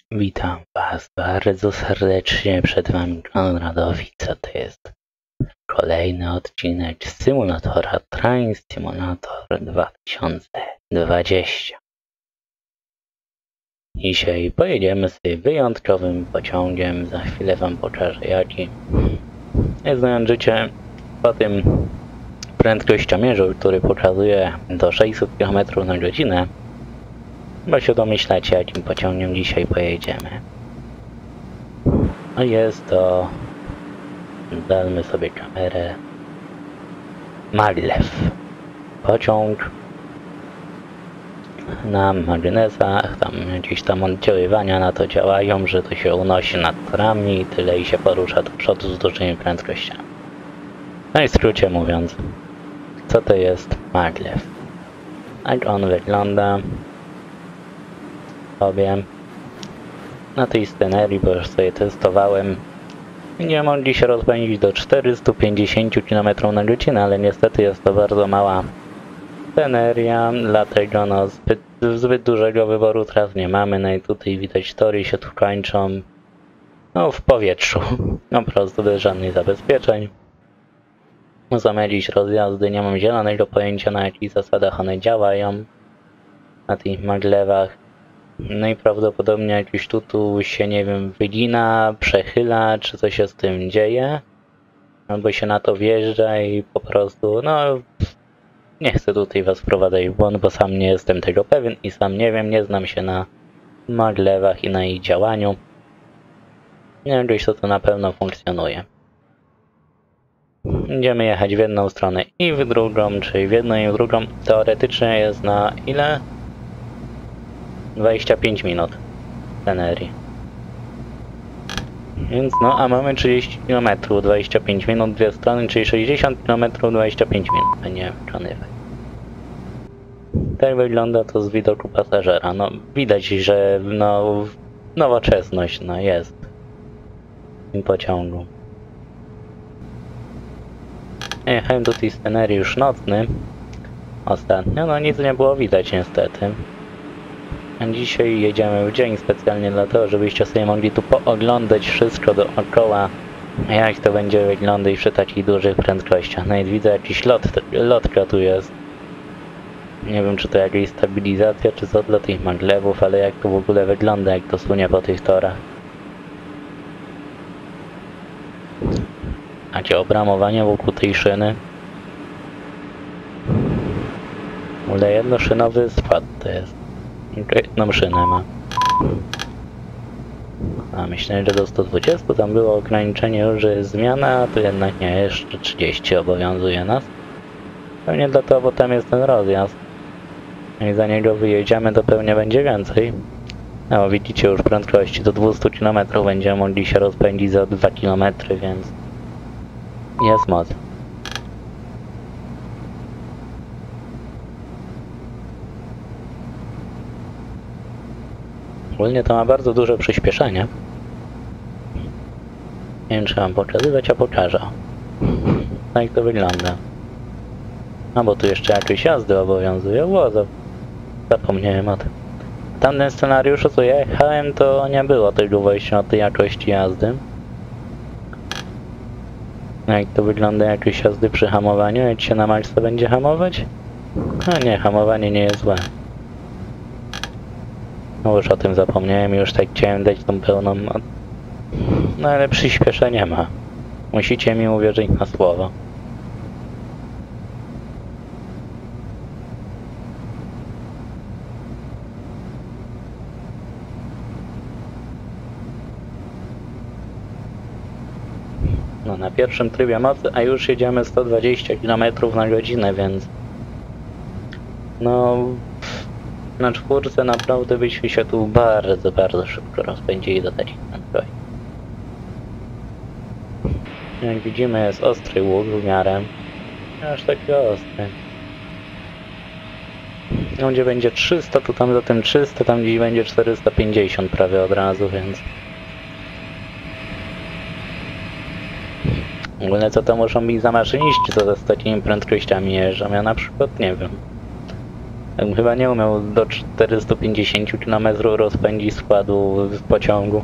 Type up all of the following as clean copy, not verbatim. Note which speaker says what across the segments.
Speaker 1: Witam Was bardzo serdecznie, przed Wami Konradowicz, to jest kolejny odcinek z symulatora Train Simulator 2020. Dzisiaj pojedziemy sobie wyjątkowym pociągiem, za chwilę Wam pokażę jaki. Znając życie, po tym prędkościomierzu, który pokazuje do 600 km na godzinę, chyba się domyślacie, jakim pociągiem dzisiaj pojedziemy. A jest to... Dajmy sobie kamerę. Maglev. Pociąg na magnesach, tam jakieś tam oddziaływania na to działają, że to się unosi nad torami i tyle i się porusza do przodu z dużymi prędkościami. No i w skrócie mówiąc, co to jest Maglev? Jak on wygląda? Sobie na tej scenerii, bo już sobie testowałem, nie mogli się rozpędzić do 450 km na godzinę, ale niestety jest to bardzo mała sceneria, dlatego no zbyt dużego wyboru tras nie mamy. No i tutaj widać, tory się tu kończą no w powietrzu, po prostu bez żadnych zabezpieczeń. Są jakieś rozjazdy, nie mam zielonego pojęcia, na jakich zasadach one działają na tych maglewach. No i prawdopodobnie jakiś tu się, nie wiem, wygina, przechyla, czy coś się z tym dzieje. Albo się na to wjeżdża i po prostu, no... Nie chcę tutaj Was wprowadzać w błąd, bo sam nie jestem tego pewien i sam nie wiem, nie znam się na maglewach i na ich działaniu. Nie wiem, gdzieś to na pewno funkcjonuje. Będziemy jechać w jedną stronę i w drugą, czyli w jedną i w drugą. Teoretycznie jest na ile? 25 minut scenerii. Więc no, a mamy 30 km, 25 minut, dwie strony, czyli 60 km, 25 minut. Nie wykonywać. Tak wygląda to z widoku pasażera. No, widać, że no, nowoczesność no, jest w tym pociągu. Jechałem do tej scenerii już nocny ostatnio, no nic nie było widać niestety. Dzisiaj jedziemy w dzień specjalnie dlatego, żebyście sobie mogli tu pooglądać wszystko dookoła, jak to będzie wyglądać przy takich dużych prędkościach. Nawet widzę jakiś lotka tu jest. Nie wiem, czy to jakaś stabilizacja, czy co dla tych maglewów, ale jak to w ogóle wygląda, jak to sunie po tych torach. Macie obramowanie wokół tej szyny. W ogóle jednoszynowy skład to jest. Jedną szynę ma. A myślę, że do 120 tam było ograniczenie już, że jest zmiana, a tu jednak nie, jeszcze 30 obowiązuje nas. Pewnie dlatego, bo tam jest ten rozjazd. Jak za niego wyjedziemy, to pewnie będzie więcej. No widzicie, już prędkości do 200 km będziemy mogli się rozpędzić za 2 km, więc jest moc. Ogólnie to ma bardzo duże przyspieszenie. Nie wiem, czy mam pokazywać, a pokażę. Tak to wygląda. No bo tu jeszcze jakieś jazdy obowiązuje. Zapomniałem o tym. W tamtym scenariuszu, co ja jechałem, to nie było tego wejścia od tej jakości jazdy. Jak to wygląda, jakieś jazdy przy hamowaniu? Jak się na maksa będzie hamować? A nie, hamowanie nie jest złe. No już o tym zapomniałem, już tak chciałem dać tą pełną... No ale przyspieszenia ma. Musicie mi uwierzyć na słowo. No na pierwszym trybie mocy, a już jedziemy 120 km na godzinę, więc... No... Na czwórce naprawdę byśmy się tu bardzo, bardzo szybko rozpędzili do takich prędkości. Jak widzimy, jest ostry łuk w miarę. Aż taki ostry. No, gdzie będzie 300, to tam za tym 300, tam gdzieś będzie 450 prawie od razu, więc... W ogóle co to muszą być za maszyniści, co z takimi prędkościami jeżdżą? Ja na przykład nie wiem. Chyba nie umiał do 450 km rozpędzić składu w pociągu.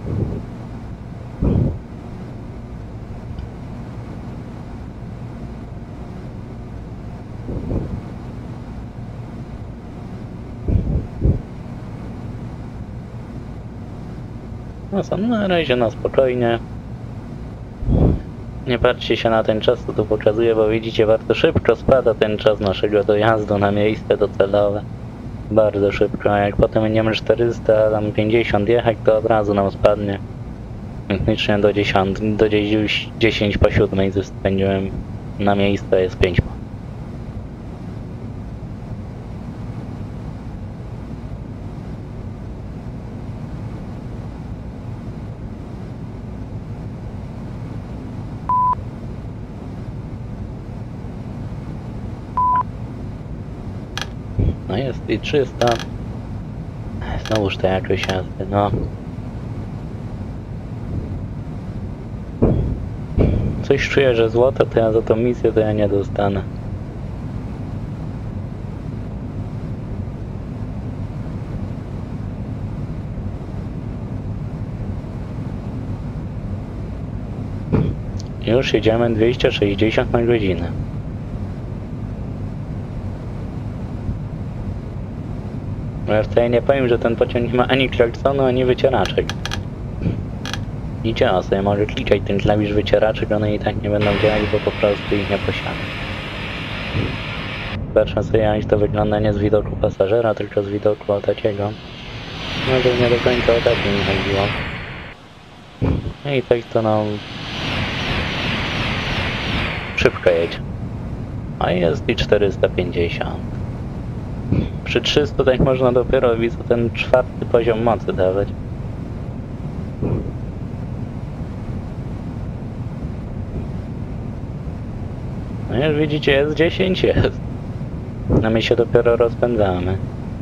Speaker 1: No co, na razie na spokojnie. Nie patrzcie się na ten czas, co tu pokazuję, bo widzicie, bardzo szybko spada ten czas naszego dojazdu na miejsce docelowe. Bardzo szybko, a jak potem będziemy 400, tam 50 jechać, to od razu nam spadnie. Technicznie do 10 po 7 spędziłem na miejsce, jest 5 po. No jest i 300. Znowuż to jakoś jazdy, no. Coś czuję, że złoto to ja za tą misję to ja nie dostanę. Już jedziemy 260 na godzinę. Ja wcale nie powiem, że ten pociąg nie ma ani klaksonu, ani wycieraczek. I działa sobie, może klikać ten klawisz wycieraczek, one i tak nie będą działać, bo po prostu ich nie posiadam. Patrzę sobie, jak to wygląda nie z widoku pasażera, tylko z widoku takiego. No to nie do końca o takie mi chodziło. No i tak to no... szybko jedzie. A jest i 450. Przy 300 tak można dopiero widzę ten 4. poziom mocy dawać. No już widzicie, jest 10, jest. No my się dopiero rozpędzamy.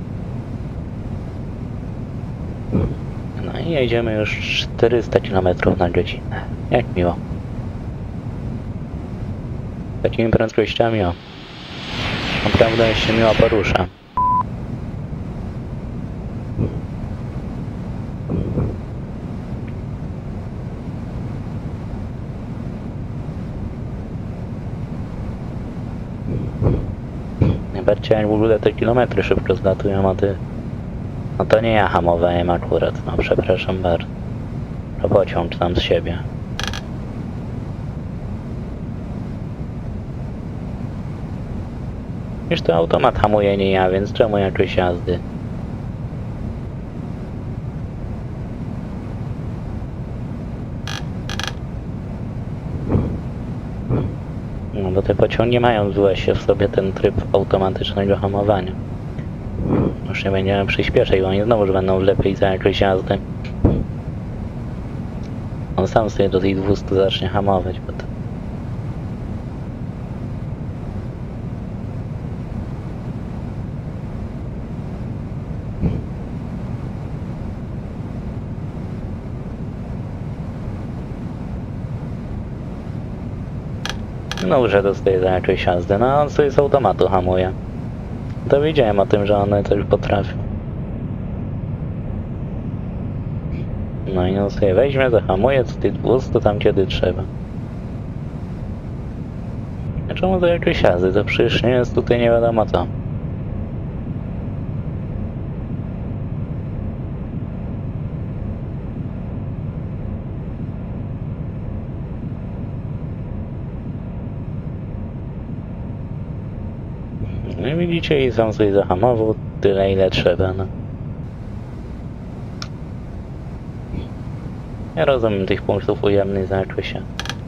Speaker 1: No i jedziemy już 400 km na godzinę. Jak miło. Takimi prędkościami o. Naprawdę się miło porusza. Najbardziej jak w ogóle te kilometry szybko zlatują, a ty... No to nie ja hamowałem akurat, no przepraszam bardzo. To pociąg sam z siebie. Już to automat hamuje, nie ja, więc czemu jakieś jazdy? No bo te pociągi mają w sobie ten tryb automatycznego hamowania. Już nie będziemy przyspieszać, bo oni znowu będą lepiej za jakieś jazdy. On sam sobie do tych 200 zacznie hamować potem. No, że dostaje za jakieś jazdy, no on sobie z automatu hamuje. To wiedziałem o tym, że one coś potrafią. No i on sobie weźmie, zahamuje co ty 200 tam kiedy trzeba. A czemu to jakieś jazdy? To przecież nie jest tutaj nie wiadomo co. No i widzicie, i sam sobie zahamował tyle ile trzeba, no. Ja rozumiem tych punktów ujemnych za się.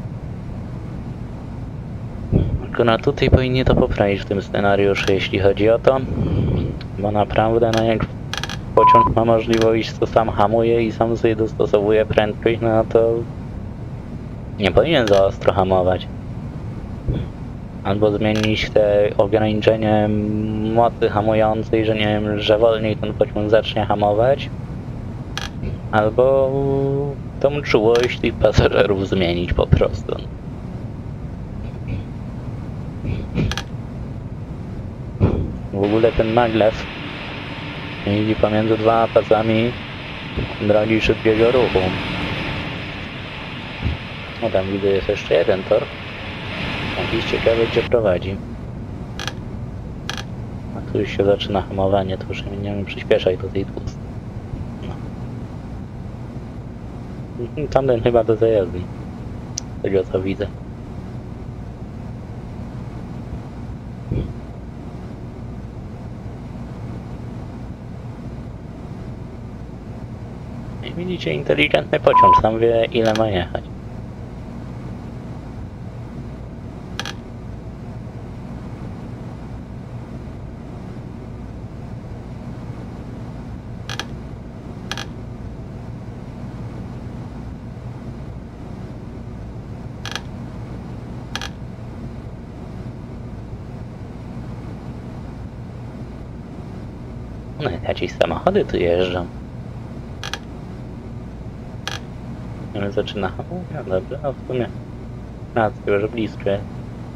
Speaker 1: Tylko tutaj powinni to poprawić w tym scenariuszu, jeśli chodzi o to. Bo naprawdę, no jak pociąg ma możliwość, to sam hamuje i sam sobie dostosowuje prędkość, no to nie powinien za ostro hamować. Albo zmienić te ograniczenie mocy hamującej, że nie wiem, że wolniej ten pociąg zacznie hamować. Albo tą czułość tych pasażerów zmienić po prostu. W ogóle ten maglev jeździ pomiędzy dwoma pasami drogi szybkiego ruchu. No tam widzę jest jeszcze jeden tor. Jakiś ciekawy gdzie prowadzi. A tu już się zaczyna hamowanie, to już nie przyspieszaj do tej tłustej. No. Tamten chyba do zajezdni. Z tego co widzę. I widzicie, inteligentny pociąg, sam wie ile ma jechać. No jakieś samochody tu jeżdżą. Ale zaczyna hamować, dobrze, a w sumie rację, już blisko jest.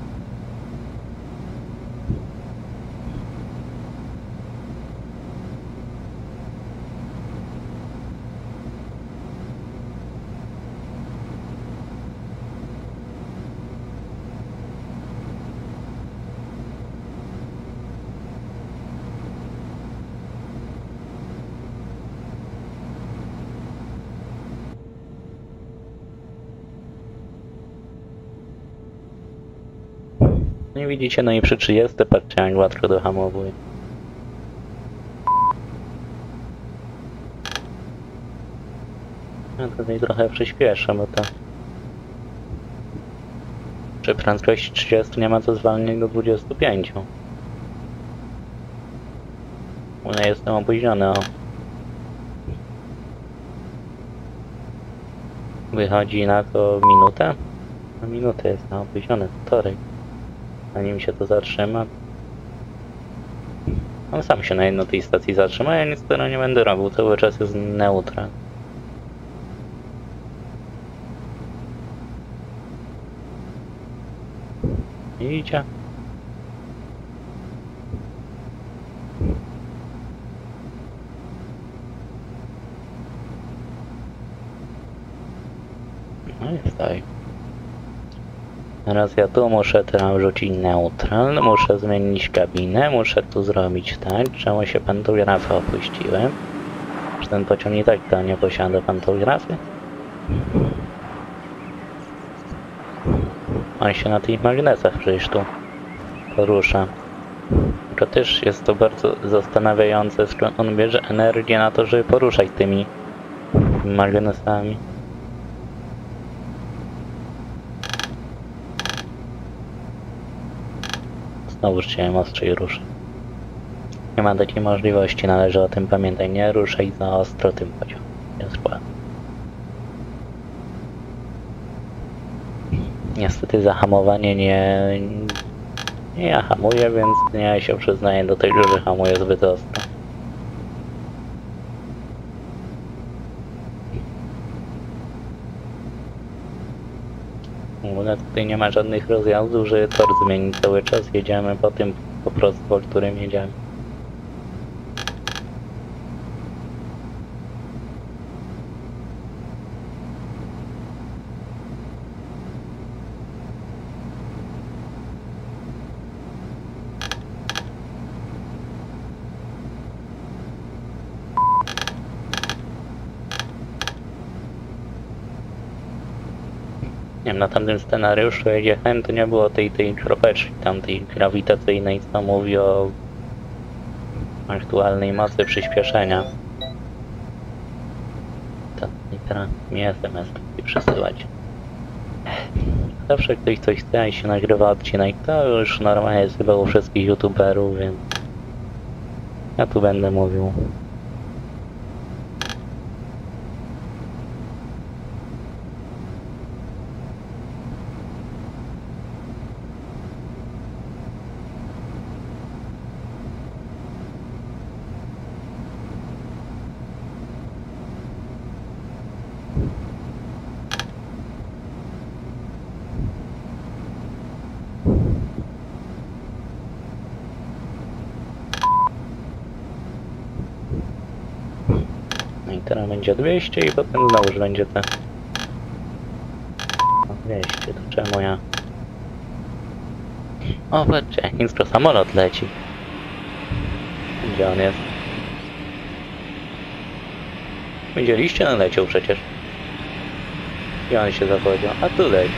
Speaker 1: No i widzicie, no i przy 30 patrzcie jak łatwo dohamowuje. Ja tutaj trochę przyspieszę, bo to przy prędkości 30 nie ma co zwalniać do 25. Ja jestem opóźniony o... Wychodzi na to minutę? Na minutę jestem opóźniony, wtorek. Zanim się to zatrzyma. On sam się na jednej tej stacji zatrzyma, ja nic tego nie będę robił, cały czas jest neutral. Widzicie? No jest tak. Teraz ja tu muszę teraz wrzucić neutral, muszę zmienić kabinę, muszę tu zrobić tak, czemu się pantografy opuściły. Czy ten pociąg i tak to nie posiada pantografy? On się na tych magnesach przecież tu porusza. To też jest to bardzo zastanawiające, skąd on bierze energię na to, żeby poruszać tymi magnesami. Znowu chciałem ostrzej ruszyć. Nie ma takiej możliwości, należy o tym pamiętać. Nie ruszaj za ostro tym pociągiem. Jest ładny. Niestety zahamowanie nie ja hamuję, więc nie się przyznaję do tego, że hamuję zbyt ostro. W ogóle tutaj nie ma żadnych rozjazdów, żeby tor zmienić cały czas. Jedziemy po tym po prostu, po którym jedziemy. Nie wiem, na tamtym scenariuszu jak jechałem, to nie było tej kropeczki tamtej grawitacyjnej, co mówi o aktualnej mocy przyspieszenia. To i teraz mi SMS przesyłać. Zawsze ktoś coś chce i się nagrywa odcinek, to już normalnie jest chyba u wszystkich youtuberów, więc ja tu będę mówił. teraz będzie 200 i potem znowuż będzie te... O, 200, to czemu ja... O, patrzcie, chińsko samolot leci. Gdzie on jest? Widzieliście? On leciał przecież. I on się zachodził, a tu leci.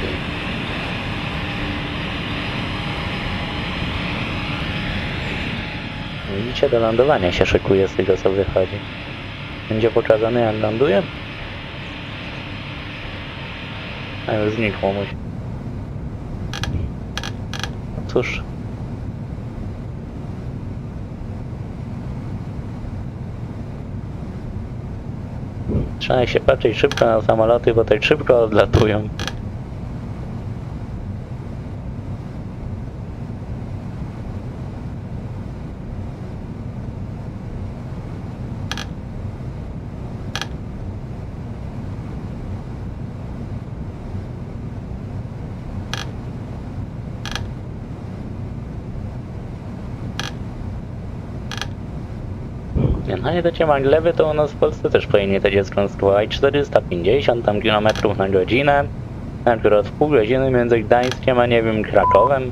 Speaker 1: Widzicie, do lądowania się szykuje z tego, co wychodzi. Będzie pokazane, jak ląduje? A już znikło mu się. Cóż. Trzeba się patrzeć szybko na samoloty, bo tak szybko odlatują. No ale te maglewy to u nas w Polsce też powinni takie skonstruować 450 tam kilometrów na godzinę. Akurat w pół godziny między Gdańskiem a nie wiem Krakowem.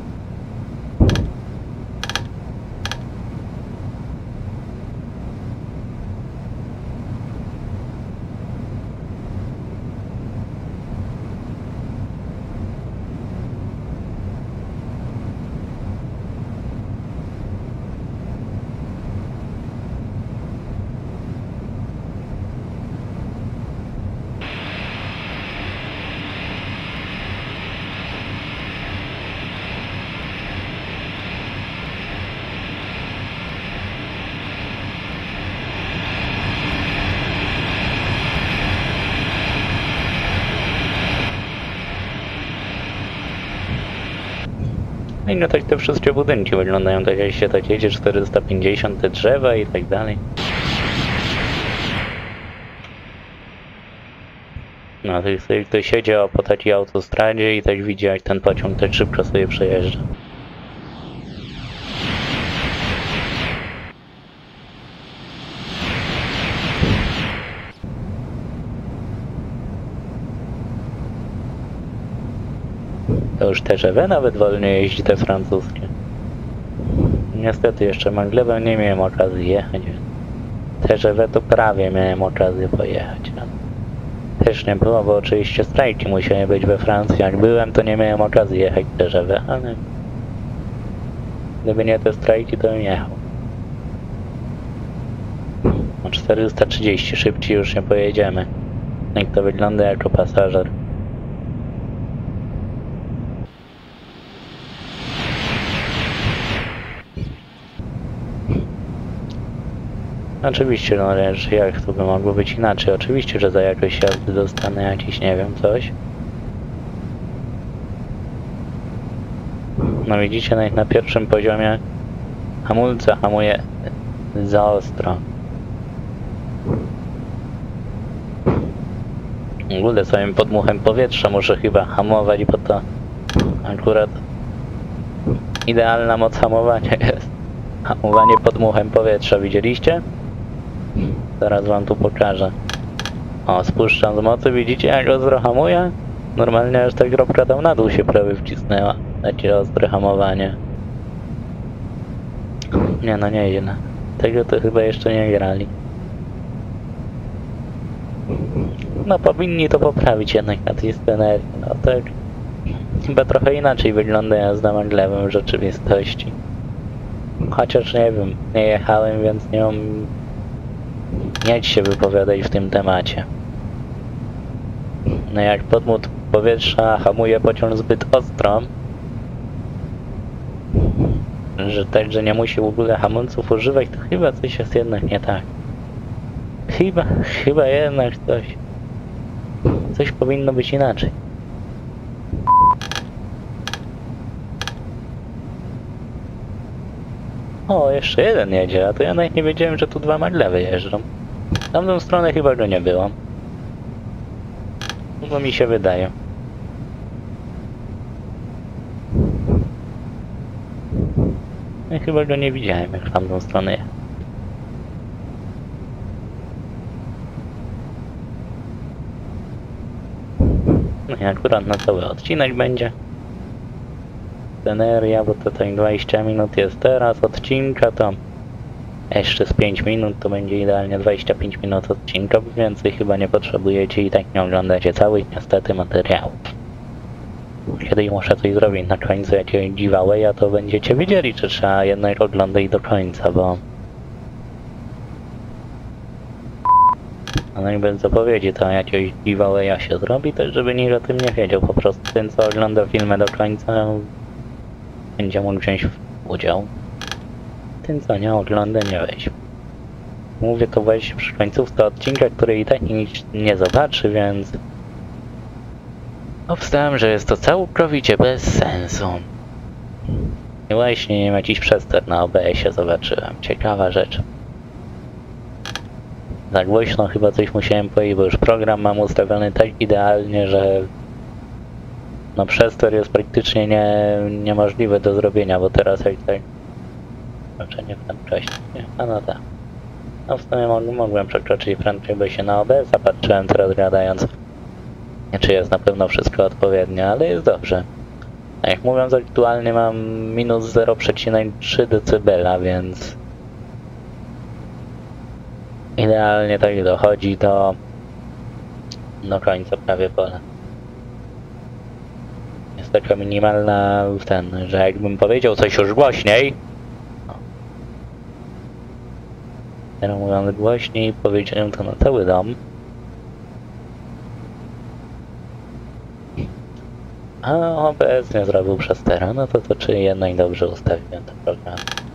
Speaker 1: I no tak te wszystkie budynki wyglądają tak, jak się tak jedzie 450, te drzewa i tak dalej. No to sobie ktoś siedział po takiej autostradzie i tak widzi, jak ten pociąg tak szybko sobie przejeżdża. To już TGV nawet wolniej jeździ, te francuskie. Niestety jeszcze Maglebem nie miałem okazji jechać. TGV to prawie miałem okazję pojechać. Też nie było, bo oczywiście strajki musiały być we Francji. Jak byłem, to nie miałem okazji jechać TGV, ale... Gdyby nie te strajki, to bym jechał. O 430 szybciej już nie pojedziemy. Jak to wygląda jako pasażer. Oczywiście, no lecz jak to by mogło być inaczej? Oczywiście, że za jakość jazdy dostanę jakiś, nie wiem, coś. No widzicie, nawet na pierwszym poziomie hamulca hamuje za ostro. W ogóle samym podmuchem powietrza muszę chyba hamować, bo to akurat idealna moc hamowania jest. Hamowanie podmuchem powietrza, widzieliście? Zaraz wam tu pokażę. O, spuszczam z mocy, widzicie jak ostro hamuje? Normalnie aż ta kropka tam na dół się prawie wcisnęła. Takie ostre hamowanie. Nie no, nieźle. Tego to chyba jeszcze nie grali. No powinni to poprawić jednak na tej scenerii. No tak. Chyba trochę inaczej wygląda jazda maglewem w rzeczywistości. Chociaż nie wiem, nie jechałem, więc nie mam... Nie się wypowiadać w tym temacie. No jak podmuch powietrza hamuje pociąg zbyt ostro, że tak, że nie musi w ogóle hamulców używać, to chyba coś jest jednak nie tak. Chyba jednak coś powinno być inaczej. O, jeszcze jeden jedzie, a to ja nawet nie wiedziałem, że tu dwa maglewy jeżdżą. W tamtą stronę chyba go nie było. Bo mi się wydaje. Ja chyba go nie widziałem, jak w tamtą stronę jechał. No i akurat na cały odcinek będzie. Sceneria, bo tutaj 20 minut jest teraz odcinka, to jeszcze z 5 minut to będzie idealnie 25 minut odcinka, bo więcej chyba nie potrzebujecie i tak nie oglądacie całych niestety materiałów. Kiedyś muszę coś zrobić na końcu jakiegoś giveawaya, to będziecie wiedzieli, czy trzeba jednak oglądać do końca, bo... No i bez zapowiedzi to jakiegoś giveawaya się zrobi, też żeby nikt o tym nie wiedział, po prostu ten co ogląda filmy do końca będzie mógł wziąć udział. Ten co nie ogląda nie weźmie. Mówię to właśnie przy końcówce odcinka, który i tak nikt nie zobaczy, więc... Obstałem, że jest to całkowicie bez sensu. I właśnie nie wiem, jakiś przester na OBS-ie zobaczyłem. Ciekawa rzecz. Za głośno chyba coś musiałem powiedzieć, bo już program mam ustawiony tak idealnie, że... No przester jest praktycznie niemożliwy do zrobienia, bo teraz jak tak... Znaczy nie prędkość, nie? A no tak. No w sumie mogłem przekroczyć prędkość, bo się na OBS-a patrzyłem teraz gadając. Nie czy jest na pewno wszystko odpowiednio, ale jest dobrze. A jak mówiąc aktualnie mam minus 0,3 dB, więc... Idealnie tak dochodzi do końca prawie pola. Jest taka minimalna że jakbym powiedział coś już głośniej... Teraz mówiąc głośniej, powiedziałem to na cały dom. A OBS nie zrobił przestera, no to czy jednak dobrze ustawiłem ten program.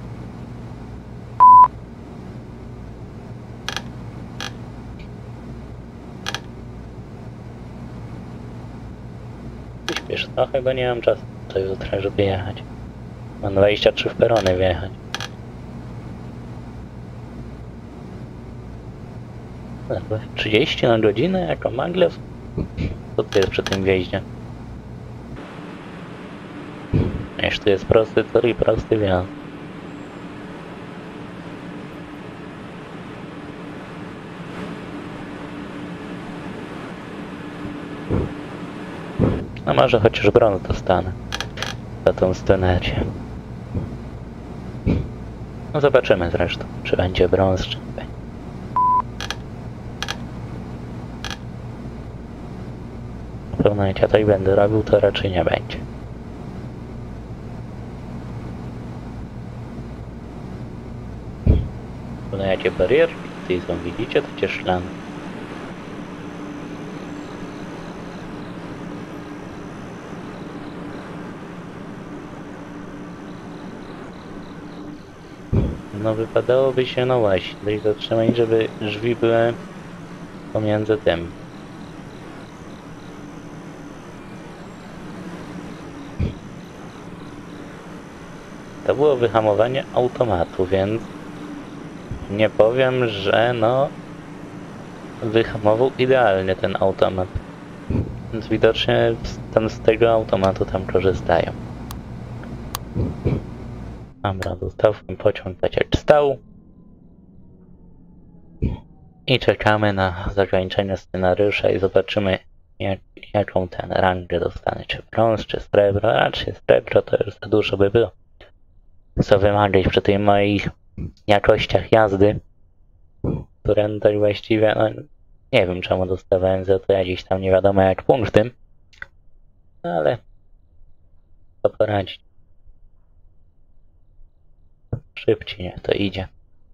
Speaker 1: Śpiesz trochę, bo nie mam czasu do jutra, żeby jechać. Mam 23 w perony wjechać. 30 na godzinę jako maglev? Co to jest przy tym wjeździe? Jeśli to jest prosty tor i prosty wjazd. No może chociaż brąz dostanę za tą scenerię. No zobaczymy zresztą, czy będzie brąz, czy nie będzie. Na pewno jak ja tak będę robił, to raczej nie będzie. Jakie barierki tutaj są, widzicie? To cię szlany. No wypadałoby się, no właśnie, tutaj zatrzymać, żeby drzwi były pomiędzy tym. To było wyhamowanie automatu, więc nie powiem, że no wyhamował idealnie ten automat. Więc widocznie z tego automatu tam korzystają. Dobra, zostawmy pociąg tak jak stał. I czekamy na zakończenie scenariusza i zobaczymy jaką ten rangę dostanę. Czy brąz, czy srebro. Raczej srebro to już za dużo by było. Co wymagać przy tych moich jakościach jazdy, które tak właściwie, no nie wiem czemu dostawałem za to jakieś tam nie wiadomo jak punkty, ale co poradzić. Szybciej niech to idzie.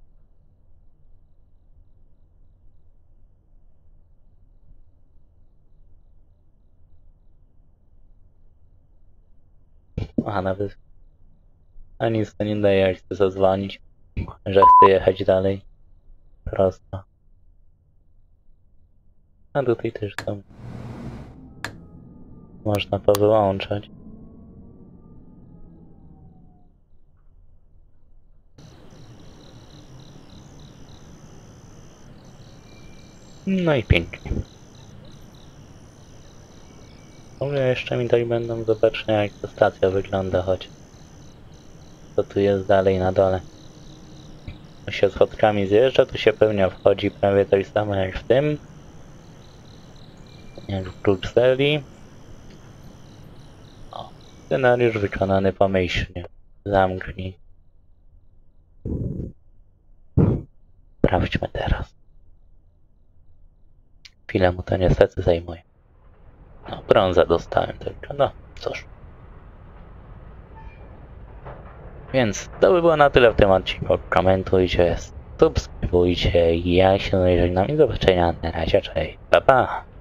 Speaker 1: A nawet a nic to nie daje, jak chcę zadzwonić, że chcę jechać dalej. Prosto. A tutaj też tam można powyłączać. No i pięknie. Może jeszcze mi tak będą zobaczmy jak ta stacja wygląda, choć co tu jest dalej na dole. Tu się schodkami zjeżdża, tu się pewnie wchodzi prawie tak samo jak w tym. Jak w Brukseli. Scenariusz wykonany pomyślnie. Zamknij. Sprawdźmy teraz. Chwilę mu to niestety zajmuje. No, brązę dostałem tylko, no cóż. Więc to by było na tyle w tym odcinku. Komentujcie, subskrybujcie. Ja się żegnam i do zobaczenia. Na razie, cześć. Pa, pa.